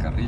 carril.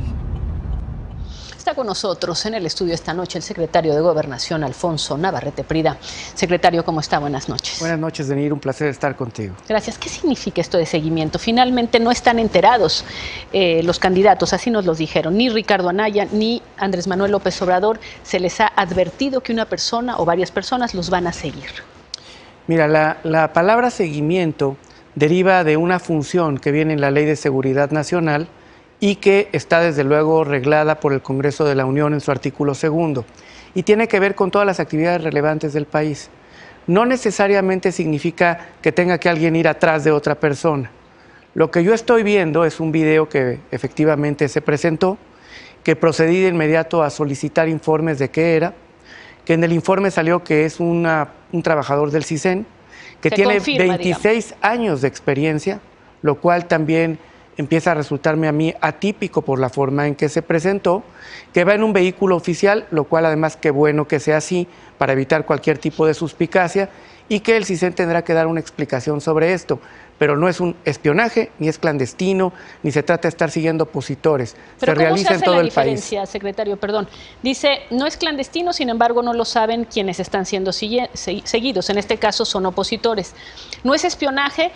Está con nosotros en el estudio esta noche el secretario de Gobernación, Alfonso Navarrete Prida. Secretario, ¿cómo está? Buenas noches. Buenas noches, Denir. Un placer estar contigo. Gracias. ¿Qué significa esto de seguimiento? Finalmente no están enterados los candidatos, así nos los dijeron. Ni Ricardo Anaya ni Andrés Manuel López Obrador se les ha advertido que una persona o varias personas los van a seguir. Mira, la palabra seguimiento deriva de una función que viene en la Ley de Seguridad Nacional y que está desde luego reglada por el Congreso de la Unión en su artículo 2, y tiene que ver con todas las actividades relevantes del país. No necesariamente significa que tenga que alguien ir atrás de otra persona. Lo que yo estoy viendo es un video que efectivamente se presentó, que procedí de inmediato a solicitar informes de qué era, que en el informe salió que es un trabajador del CISEN, que tiene 26 años de experiencia, lo cual también empieza a resultarme a mí atípico por la forma en que se presentó, que va en un vehículo oficial, lo cual además qué bueno que sea así, para evitar cualquier tipo de suspicacia, y que el CISEN tendrá que dar una explicación sobre esto, pero no es un espionaje, ni es clandestino, ni se trata de estar siguiendo opositores. ¿Pero se realiza en todo el país. ¿Cómo se hace la diferencia, secretario? Perdón. Dice, no es clandestino, sin embargo no lo saben quienes están siendo seguidos, en este caso son opositores. No es espionaje,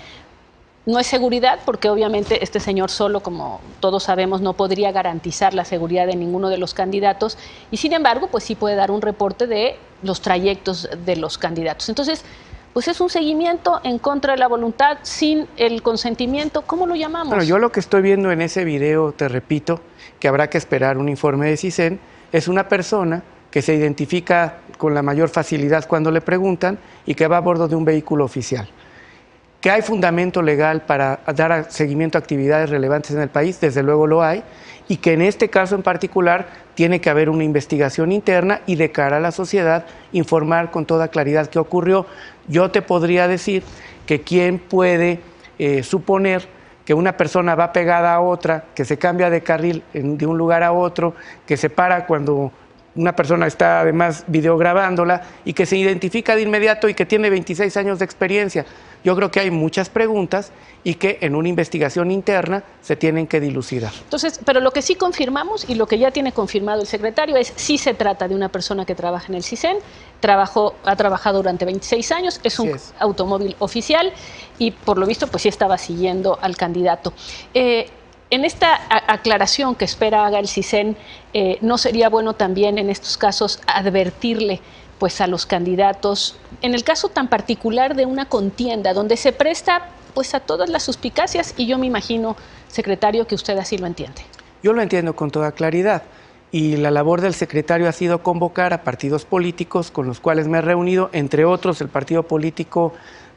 no es seguridad, porque obviamente este señor solo, como todos sabemos, no podría garantizar la seguridad de ninguno de los candidatos, y sin embargo, pues sí puede dar un reporte de los trayectos de los candidatos. Entonces, pues es un seguimiento en contra de la voluntad, sin el consentimiento. ¿Cómo lo llamamos? Bueno, yo lo que estoy viendo en ese video, te repito, que habrá que esperar un informe de CISEN, es una persona que se identifica con la mayor facilidad cuando le preguntan y que va a bordo de un vehículo oficial. Que hay fundamento legal para dar seguimiento a actividades relevantes en el país, desde luego lo hay, y que en este caso en particular tiene que haber una investigación interna y de cara a la sociedad informar con toda claridad qué ocurrió. Yo te podría decir que quién puede suponer que una persona va pegada a otra, que se cambia de carril de un lugar a otro, que se para cuando una persona está además videograbándola y que se identifica de inmediato y que tiene 26 años de experiencia. Yo creo que hay muchas preguntas y que en una investigación interna se tienen que dilucidar. Entonces, pero lo que sí confirmamos y lo que ya tiene confirmado el secretario es si se trata de una persona que trabaja en el CISEN, ha trabajado durante 26 años, es un automóvil oficial y por lo visto pues sí estaba siguiendo al candidato. En esta aclaración que espera haga el CISEN, ¿no sería bueno también en estos casos advertirle pues a los candidatos, en el caso tan particular de una contienda donde se presta pues a todas las suspicacias, y yo me imagino, secretario, que usted así lo entiende? Yo lo entiendo con toda claridad, y la labor del secretario ha sido convocar a partidos políticos con los cuales me he reunido, entre otros el partido político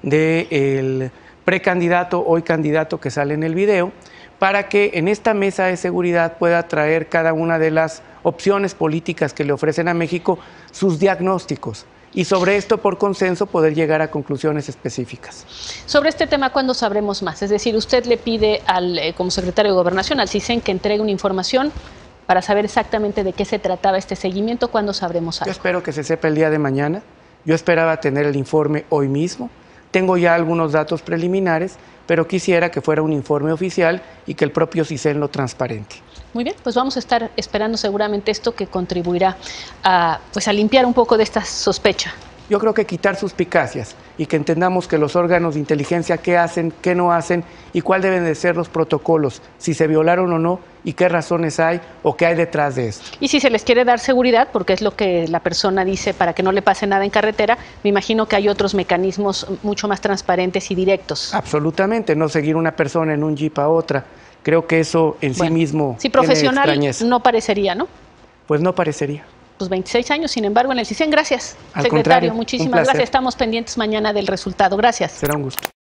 del precandidato, hoy candidato que sale en el video, para que en esta mesa de seguridad pueda traer cada una de las opciones políticas que le ofrecen a México sus diagnósticos y sobre esto por consenso poder llegar a conclusiones específicas. Sobre este tema, ¿cuándo sabremos más? Es decir, usted le pide como secretario de Gobernación al CISEN que entregue una información para saber exactamente de qué se trataba este seguimiento. ¿Cuándo sabremos algo? Yo espero que se sepa el día de mañana. Yo esperaba tener el informe hoy mismo. Tengo ya algunos datos preliminares, pero quisiera que fuera un informe oficial y que el propio CISEN lo transparente. Muy bien, pues vamos a estar esperando seguramente esto que contribuirá a limpiar un poco de esta sospecha. Yo creo que quitar suspicacias y que entendamos que los órganos de inteligencia qué hacen, qué no hacen y cuál deben de ser los protocolos, si se violaron o no y qué razones hay o qué hay detrás de esto. Y si se les quiere dar seguridad, porque es lo que la persona dice para que no le pase nada en carretera, me imagino que hay otros mecanismos mucho más transparentes y directos. Absolutamente, no seguir una persona en un jeep a otra. Creo que eso en sí mismo si profesional no parecería, ¿no? Pues no parecería. Pues 26 años, sin embargo, en el CISEN. Gracias, Al secretario. contrario, muchísimas gracias. Estamos pendientes mañana del resultado. Gracias. Será un gusto.